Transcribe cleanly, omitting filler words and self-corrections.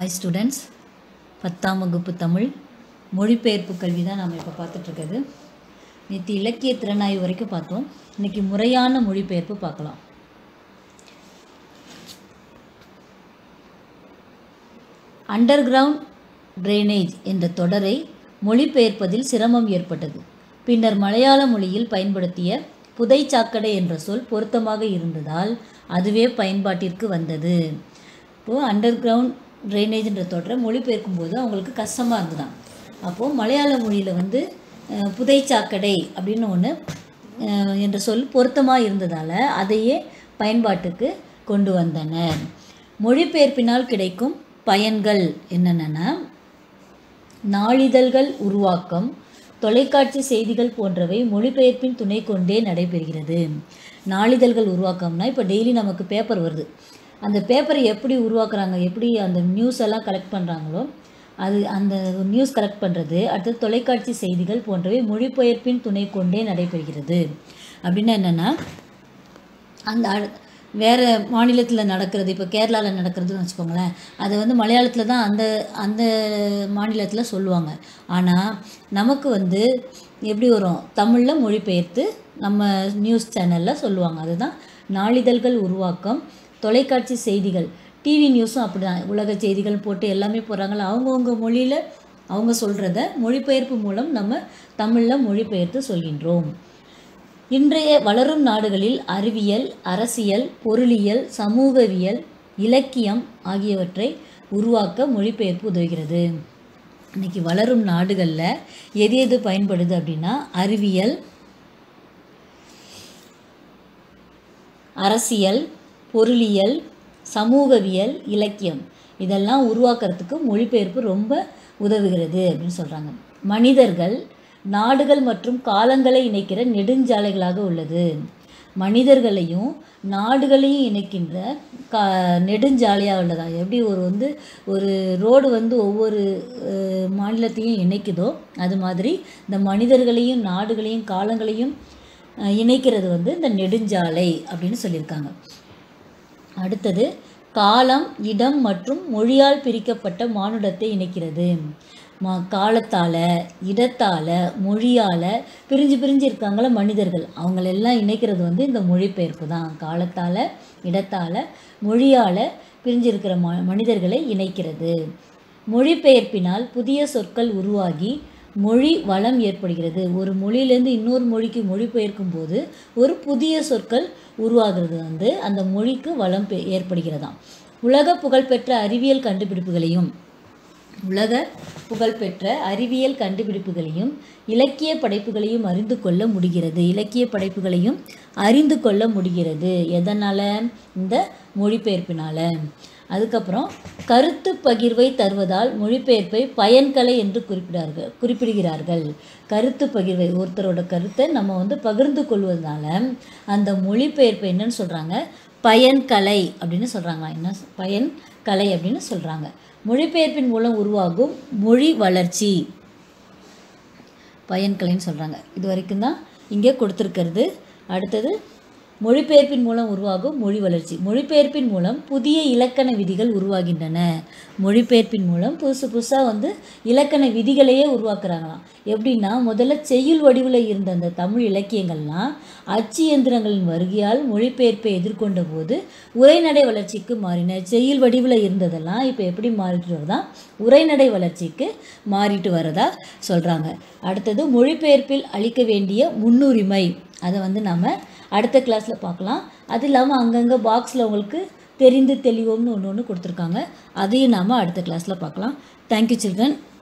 Hi students, 10ஆம் வகுப்பு தமிழ் மொழிபெயர்ப்பு கல்வி தான் நாம இப்போ பார்த்துட்டு இருக்கிறது. நேற்று இலக்கிய திறனாய்வு வரைக்கும் பார்த்தோம். இன்னைக்கு முறையான மொழிபெயர்ப்பு பார்க்கலாம். அண்டர்கிரவுண்ட் ட்ரைனேஜ் என்ற தொடரை மொழிபெயர்ப்பதில் சிரமம் ஏற்பட்டது. பின்னர் மலையாள மொழியில் பயன்படுத்திய புதைச்சாக்கடை என்ற சொல் பொருத்தமாக இருந்ததால் அதுவே பயன்பாட்டிற்கு வந்தது. இப்போது அண்டர்கிரவுண்ட் ட்ரைனேஜ்ன்ற தொடரை மொழிபெயர்க்கும் போது அவங்களுக்கு கஷ்டமாக இருந்துதான். அப்போது மலையாள மொழியில் புதைச்சாக்கடை அப்படின்னு ஒன்று என்ற சொல் பொருத்தமாக இருந்ததால் அதையே பயன்பாட்டுக்கு கொண்டு வந்தனர். மொழிபெயர்ப்பினால் கிடைக்கும் பயன்கள் என்னென்னா, நாளிதழ்கள் உருவாக்கம், தொலைக்காட்சி செய்திகள் போன்றவை மொழிபெயர்ப்பின் துணை கொண்டே நடைபெறுகிறது. நாளிதழ்கள் உருவாக்கம்னா இப்போ டெய்லி நமக்கு பேப்பர் வருது. அந்த பேப்பரை எப்படி உருவாக்குறாங்க, எப்படி அந்த நியூஸ் எல்லாம் கலெக்ட் பண்ணுறாங்களோ அது அந்த நியூஸ் கலெக்ட் பண்ணுறது, அடுத்தது தொலைக்காட்சி செய்திகள் போன்றவை மொழிபெயர்ப்பின் துணை கொண்டே நடைபெறுகிறது. அப்படின்னா என்னென்னா, அந்த வேறு மாநிலத்தில் நடக்கிறது, இப்போ கேரளாவில் நடக்கிறதுன்னு வச்சுக்கோங்களேன், அதை மலையாளத்தில் தான் அந்த மாநிலத்தில் சொல்லுவாங்க. ஆனால் நமக்கு எப்படி வரும், தமிழில் மொழிபெயர்த்து நம்ம நியூஸ் சேனலில் சொல்லுவாங்க. அதுதான் நாளிதழ்கள் உருவாக்கம், தொலைக்காட்சி செய்திகள். டிவி நியூஸும் அப்படி தான், உலக செய்திகள் போட்டு எல்லாமே போடுறாங்களா, அவங்கவுங்க மொழியில் அவங்க சொல்கிறத மொழிபெயர்ப்பு மூலம் நம்ம தமிழில் மொழிபெயர்த்து சொல்கின்றோம். இன்றைய வளரும் நாடுகளில் அறிவியல், அரசியல், பொருளியல், சமூகவியல், இலக்கியம் ஆகியவற்றை உருவாக்க மொழிபெயர்ப்பு உதவுகிறது. இன்றைக்கி வளரும் நாடுகளில் எது எது பயன்படுது அப்படின்னா, அறிவியல், அரசியல், பொருளியல், சமூகவியல், இலக்கியம் இதெல்லாம் உருவாக்குறதுக்கு மொழிபெயர்ப்பு ரொம்ப உதவுகிறது அப்படின்னு சொல்கிறாங்க. மனிதர்கள், நாடுகள் மற்றும் காலங்களை இணைக்கிற நெடுஞ்சாலைகளாக உள்ளது. மனிதர்களையும் நாடுகளையும் இணைக்கின்ற நெடுஞ்சாலையாக உள்ளதா. எப்படி ஒரு ரோடு ஒவ்வொரு மாநிலத்தையும் இணைக்குதோ அது மாதிரி இந்த மனிதர்களையும் நாடுகளையும் காலங்களையும் இணைக்கிறது இந்த நெடுஞ்சாலை அப்படின்னு சொல்லியிருக்காங்க. அடுத்தது, காலம், இடம் மற்றும் மொழியால் பிரிக்கப்பட்ட மானுடத்தை இணைக்கிறது. காலத்தால், இடத்தால், மொழியால் பிரிஞ்சு இருக்காங்கள மனிதர்கள், அவங்களெல்லாம் இணைக்கிறது இந்த மொழிபெயர்ப்பு தான். காலத்தால், இடத்தால், மொழியால் பிரிஞ்சிருக்கிற மனிதர்களை இணைக்கிறது. மொழிபெயர்ப்பினால் புதிய சொற்கள் உருவாகி மொழி வளம் ஏற்படுகிறது. ஒரு மொழியிலேருந்து இன்னொரு மொழிக்கு மொழிபெயர்க்கும் போது ஒரு புதிய சொற்கள் உருவாகிறது அந்த மொழிக்கு வளம் ஏற்படுகிறதாம். உலக புகழ்பெற்ற அறிவியல் கண்டுபிடிப்புகளையும் இலக்கிய படைப்புகளையும் அறிந்து கொள்ள முடிகிறது. எதனால்? இந்த மொழிபெயர்ப்பினால். அதுக்கப்புறம் கருத்து பகிர்வை தருவதால் மொழிபெயர்ப்பை பயன்கலை என்று குறிப்பிடுகிறார்கள். கருத்து பகிர்வை, ஒருத்தரோட கருத்தை நம்ம பகிர்ந்து கொள்வதனால அந்த மொழிபெயர்ப்பை என்னன்னு சொல்கிறாங்க, பயன்கலை அப்படின்னு சொல்கிறாங்க. என்ன பயன்கலை அப்படின்னு சொல்கிறாங்க. மொழிபெயர்ப்பின் மூலம் உருவாகும் மொழி வளர்ச்சி பயன்கலைன்னு சொல்கிறாங்க. இது வரைக்கும் தான் இங்கே கொடுத்துருக்கிறது. அடுத்தது, மொழிபெயர்ப்பின் மூலம் உருவாகும் மொழி வளர்ச்சி. மொழிபெயர்ப்பின் மூலம் புதிய இலக்கண விதிகள் உருவாகின்றன. மொழிபெயர்ப்பின் மூலம் புதுசாக இலக்கண விதிகளையே உருவாக்குறாங்களாம். எப்படின்னா, முதல்ல செய்யுள் வடிவில் இருந்த அந்த தமிழ் இலக்கியங்கள்லாம் அச்சு இயந்திரங்களின் வருகையால் மொழிபெயர்ப்பை எதிர்கொண்ட போது உரைநடை வளர்ச்சிக்கு மாறின. செய்யுள் வடிவில் இருந்ததெல்லாம் இப்போ எப்படி மாறிட்டு வருதா, உரைநடை வளர்ச்சிக்கு மாறிட்டு வரதா சொல்கிறாங்க. அடுத்தது, மொழிபெயர்ப்பில் அளிக்க வேண்டிய முன்னுரிமை, அதை நாம் அடுத்த கிளாஸில் பார்க்கலாம். அது இல்லாமல் அங்கங்கே பாக்ஸில் உங்களுக்கு தெரிந்து தெளிவோம்னு ஒன்று கொடுத்துருக்காங்க. அதையும் நாம் அடுத்த கிளாஸில் பார்க்கலாம். Thank you children.